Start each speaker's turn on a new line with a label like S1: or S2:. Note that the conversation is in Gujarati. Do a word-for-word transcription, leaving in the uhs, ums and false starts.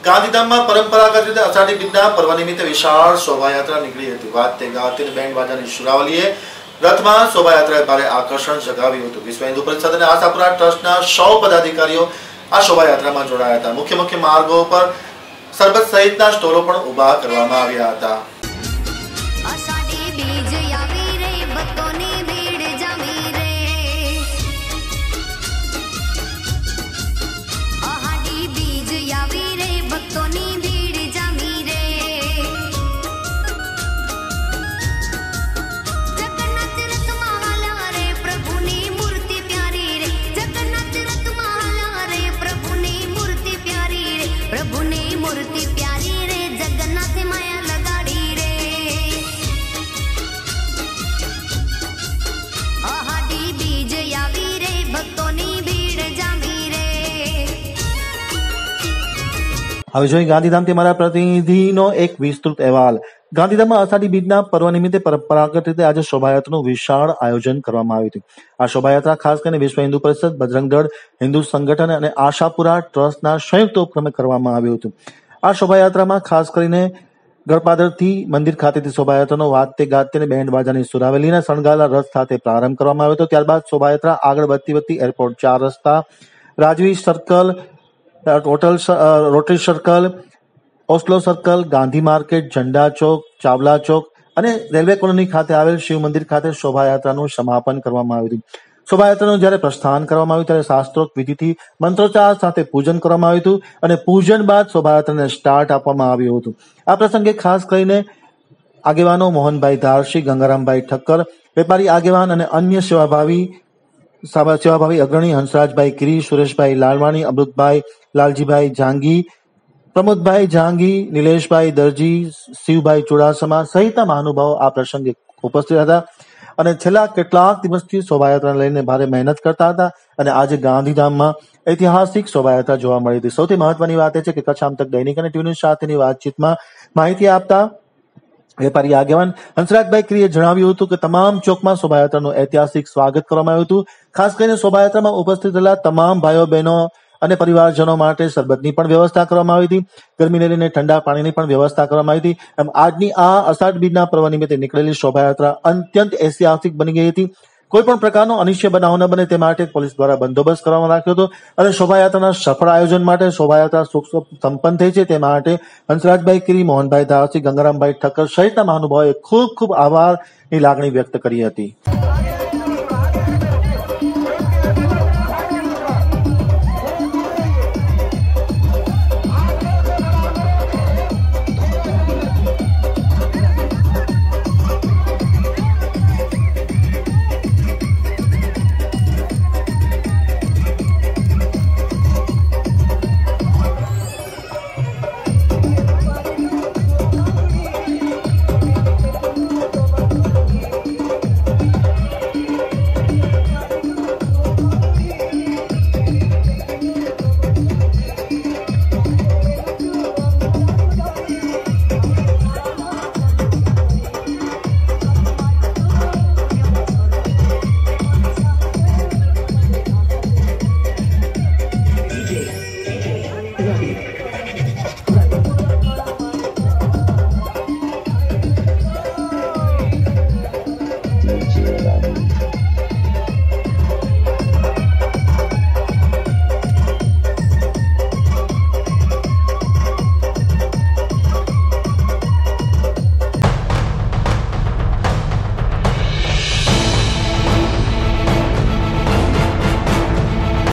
S1: ગાંધીધામમાં પરંપરાગત રીતે અષાઢી બીજના પર્વ નિમિત્તે વિશાળ શોભાયાત્રા નીકળી હતી. વાજતે ગાજતે બેન્ડ બાજાની સુરાવલીએ રથમાં શોભાયાત્રાએ ભારે આકર્ષણ જગાવ્યું હતું. વિશ્વ હિન્દુ પરિષદ અને આશાપુરા ટ્રસ્ટના સૌ પદાધિકારીઓ આ શોભાયાત્રામાં જોડાયા હતા. મુખ્ય મુખ્ય માર્ગો પર સરબત સહિતના સ્ટોલો પણ ઉભા કરવામાં આવ્યા હતા. હવે જોઈએ ગાંધીધામથી મારા પ્રતિનિધિનો એક વિસ્તૃત અહેવાલ. ગાંધીધામમાં અષાઢી બીજના પર્વ નિમિત્તે પરંપરાગત રીતે આજે શોભાયાત્રાનું વિશાળ આયોજન કરવામાં આવ્યું હતું. આ શોભાયાત્રા ખાસ કરીને વિશ્વ હિન્દુ પરિષદ, બજરંગ દળ, હિન્દુ સંગઠન અને આશાપુરા ટ્રસ્ટના સંયુક્ત ઉપક્રમે કરવામાં આવ્યું હતું. આ શોભાયાત્રામાં ખાસ કરીને ગળપાદરથી મંદિર ખાતેથી શોભાયાત્રાનો વાજતે ગાજતે બેન્ડ બાજાની સુરાવેલીના શણગારેલા રથ સાથે પ્રારંભ કરવામાં આવ્યો હતો. ત્યારબાદ શોભાયાત્રા આગળ વધતી વધતી એરપોર્ટ ચાર રસ્તા, Rajvi circle, hotel rotary circle, Oslo circle, Gandhi market, ઝંડા ચોક, ચાવલા ચોક અને રેલવે કોલોની ખાતે આવેલ શિવ મંદિર ખાતે શોભાયાત્રાનું સમાપન કરવામાં આવ્યું હતું. શોભાયાત્રાનું જ્યારે પ્રસ્થાન કરવામાં આવ્યું ત્યારે શાસ્ત્રોક્ત વિધિથી મંત્રોચ્ચાર સાથે પૂજન કરવામાં આવ્યું હતું અને પૂજન બાદ શોભાયાત્રાને સ્ટાર્ટ આપવામાં આવ્યું હતું. આ પ્રસંગે ખાસ કરીને આગેવાનો મોહનભાઈ ધારશી, ગંગારામભાઈ ઠક્કર, વેપારી આગેવાન અને અન્ય સેવાભાવી સેવાભાવી અગ્રણી હંસરાજભાઈ ગીરી, સુરેશભાઈ લાલવાણી, અમૃતભાઈ લાલજીભાઈ જાંગી, પ્રમોદભાઈ જાંગી, નિલેશભાઈ દરજી, શિવભાઈ ચુડાસમા સહિતના મહાનુભાવો આ પ્રસંગે ઉપસ્થિત હતા અને છેલ્લા કેટલાક દિવસથી શોભાયાત્રાને લઈને ભારે મહેનત કરતા હતા અને આજે ગાંધીધામમાં ઐતિહાસિક શોભાયાત્રા જોવા મળી હતી. સૌથી મહત્વની વાત એ છે કે કચ્છ આમતક દૈનિક અને ટીવી ન્યૂઝ સાથેની વાતચીતમાં માહિતી આપતા વેપારી આગેવાન હંસરાજભાઈ ગીરીએ જણાવ્યું હતું કે તમામ ચોકમાં શોભાયાત્રાનું ઐતિહાસિક સ્વાગત કરવામાં આવ્યું હતું. ખાસ કરીને શોભાયાત્રામાં ઉપસ્થિત રહેલા તમામ ભાઈઓ બહેનો અને પરિવારજનો માટે શરબતની પણ વ્યવસ્થા કરવામાં આવી હતી. ગરમીને લઈને ઠંડા પાણીની પણ વ્યવસ્થા કરવામાં આવી હતી. એમ આજની આ અષાઢ બીજના પર્વ નિમિત્તે નીકળેલી શોભાયાત્રા અત્યંત ઐતિહાસિક બની ગઈ હતી. કોઈ પણ પ્રકારનો અનિશ્ચય બનાવ ન બને તે માટે પોલીસ દ્વારા બંદોબસ્ત કરવામાં રાખ્યો હતો અને શોભાયાત્રાના સફળ આયોજન માટે શોભાયાત્રા સુખ સંપન્ન થઈ છે તે માટે હંસરાજભાઈ ગીરી, મોહનભાઈ ધારશી, ગંગારામભાઈ ઠક્કર સહિતના મહાનુભાવોએ ખૂબ ખૂબ આભારની લાગણી વ્યક્ત કરી હતી.